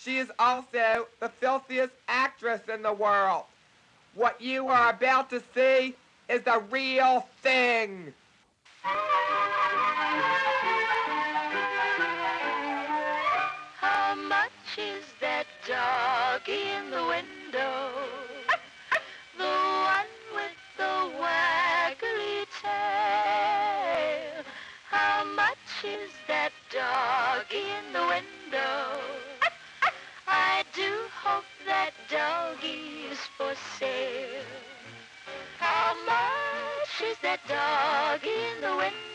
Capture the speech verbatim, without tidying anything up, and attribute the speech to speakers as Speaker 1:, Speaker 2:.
Speaker 1: She is also the filthiest actress in the world. What you are about to see is the real thing.
Speaker 2: How much is that dog in the window? The one with the waggly tail. How much is that dog in the window? I do hope that doggy's for sale. How much is that dog in the window?